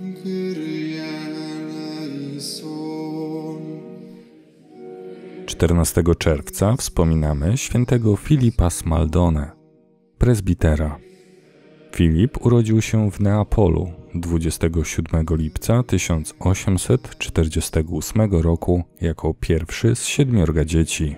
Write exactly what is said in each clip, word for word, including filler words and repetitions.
czternastego czerwca wspominamy świętego Filipa z Maldone, prezbitera. Filip urodził się w Neapolu dwudziestego siódmego lipca tysiąc osiemset czterdziestego ósmego roku jako pierwszy z siedmiorga dzieci.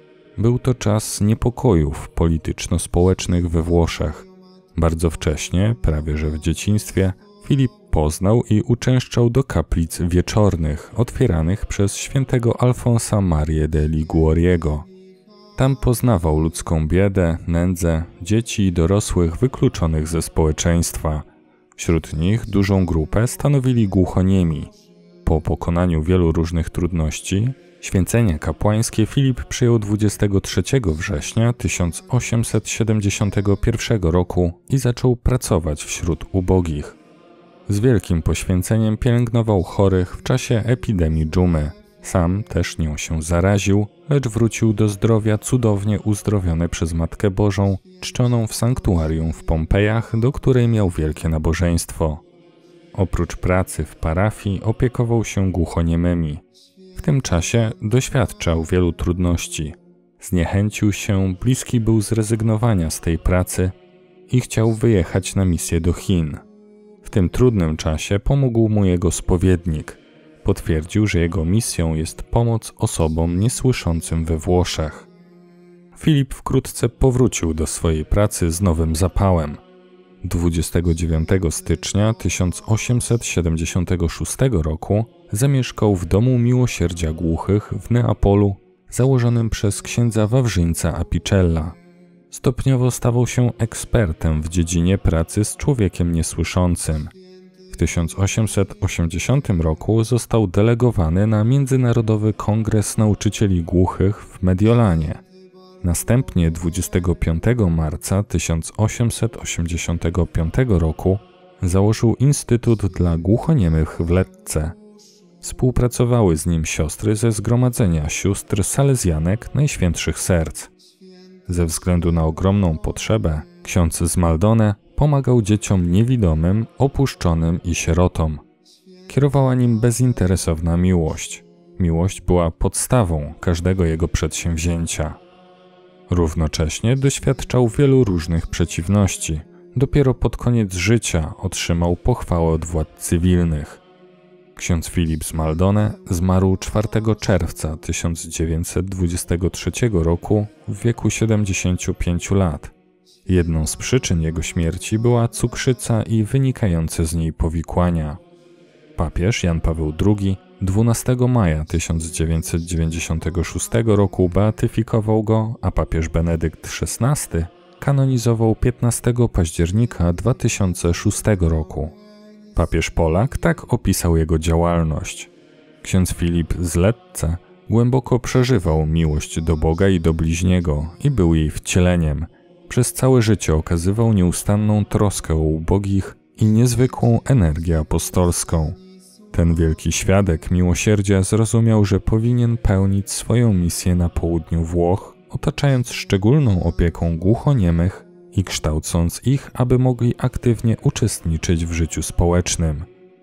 Był to czas niepokojów polityczno-społecznych we Włoszech. Bardzo wcześnie, prawie że w dzieciństwie, Filip poznał i uczęszczał do kaplic wieczornych otwieranych przez świętego Alfonsa Marię de Liguoriego. Tam poznawał ludzką biedę, nędzę, dzieci i dorosłych wykluczonych ze społeczeństwa. Wśród nich dużą grupę stanowili głuchoniemi. Po pokonaniu wielu różnych trudności, święcenie kapłańskie Filip przyjął dwudziestego trzeciego września tysiąc osiemset siedemdziesiątego pierwszego roku i zaczął pracować wśród ubogich. Z wielkim poświęceniem pielęgnował chorych w czasie epidemii dżumy. Sam też nią się zaraził, lecz wrócił do zdrowia cudownie uzdrowiony przez Matkę Bożą, czczoną w sanktuarium w Pompejach, do której miał wielkie nabożeństwo. Oprócz pracy w parafii opiekował się głuchoniemymi. W tym czasie doświadczał wielu trudności. Zniechęcił się, bliski był zrezygnowania z tej pracy i chciał wyjechać na misję do Chin. W tym trudnym czasie pomógł mu jego spowiednik. Potwierdził, że jego misją jest pomoc osobom niesłyszącym we Włoszech. Filip wkrótce powrócił do swojej pracy z nowym zapałem. dwudziestego dziewiątego stycznia tysiąc osiemset siedemdziesiątego szóstego roku zamieszkał w Domu Miłosierdzia Głuchych w Neapolu, założonym przez księdza Wawrzyńca Apicella. Stopniowo stawał się ekspertem w dziedzinie pracy z człowiekiem niesłyszącym. W tysiąc osiemset osiemdziesiątym roku został delegowany na Międzynarodowy Kongres Nauczycieli Głuchych w Mediolanie. Następnie dwudziestego piątego marca tysiąc osiemset osiemdziesiątego piątego roku założył Instytut dla Głuchoniemych w Lecce. Współpracowały z nim siostry ze Zgromadzenia Sióstr Salezjanek Najświętszych Serc. Ze względu na ogromną potrzebę, ksiądz z Maldone pomagał dzieciom niewidomym, opuszczonym i sierotom. Kierowała nim bezinteresowna miłość. Miłość była podstawą każdego jego przedsięwzięcia. Równocześnie doświadczał wielu różnych przeciwności. Dopiero pod koniec życia otrzymał pochwałę od władz cywilnych. Ksiądz Filip z Maldone zmarł czwartego czerwca tysiąc dziewięćset dwudziestego trzeciego roku w wieku siedemdziesięciu pięciu lat. Jedną z przyczyn jego śmierci była cukrzyca i wynikające z niej powikłania. Papież Jan Paweł drugi dwunastego maja tysiąc dziewięćset dziewięćdziesiątego szóstego roku beatyfikował go, a papież Benedykt szesnasty kanonizował piętnastego października dwa tysiące szóstego roku. Papież Polak tak opisał jego działalność. Ksiądz Filip z Lecce głęboko przeżywał miłość do Boga i do bliźniego i był jej wcieleniem. Przez całe życie okazywał nieustanną troskę o ubogich i niezwykłą energię apostolską. Ten wielki świadek miłosierdzia zrozumiał, że powinien pełnić swoją misję na południu Włoch, otaczając szczególną opieką głuchoniemych i kształcąc ich, aby mogli aktywnie uczestniczyć w życiu społecznym.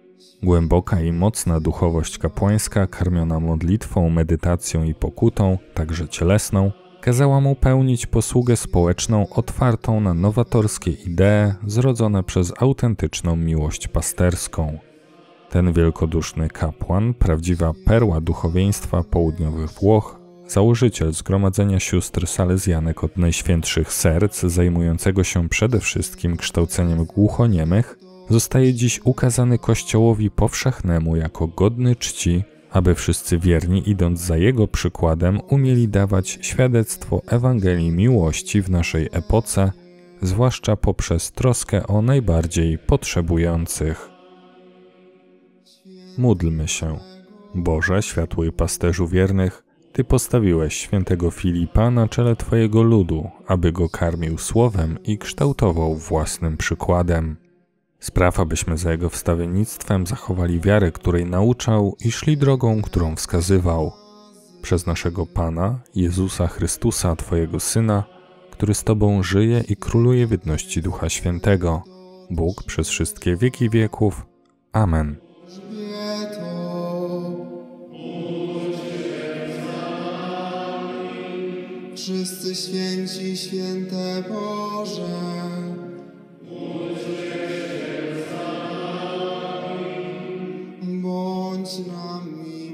Głęboka i mocna duchowość kapłańska, karmiona modlitwą, medytacją i pokutą, także cielesną, kazała mu pełnić posługę społeczną otwartą na nowatorskie idee zrodzone przez autentyczną miłość pasterską. Ten wielkoduszny kapłan, prawdziwa perła duchowieństwa południowych Włoch, założyciel Zgromadzenia Sióstr Salezjanek od Najświętszych Serc, zajmującego się przede wszystkim kształceniem głuchoniemych, zostaje dziś ukazany Kościołowi powszechnemu jako godny czci, aby wszyscy wierni, idąc za jego przykładem, umieli dawać świadectwo Ewangelii miłości w naszej epoce, zwłaszcza poprzez troskę o najbardziej potrzebujących. Módlmy się. Boże, światły pasterzu wiernych, Ty postawiłeś świętego Filipa na czele Twojego ludu, aby go karmił słowem i kształtował własnym przykładem. Spraw, abyśmy za jego wstawiennictwem zachowali wiarę, której nauczał i szli drogą, którą wskazywał. Przez naszego Pana, Jezusa Chrystusa, Twojego Syna, który z Tobą żyje i króluje w jedności Ducha Świętego, Bóg przez wszystkie wieki wieków. Amen. Wszyscy święci, święte Boże, bądź nami.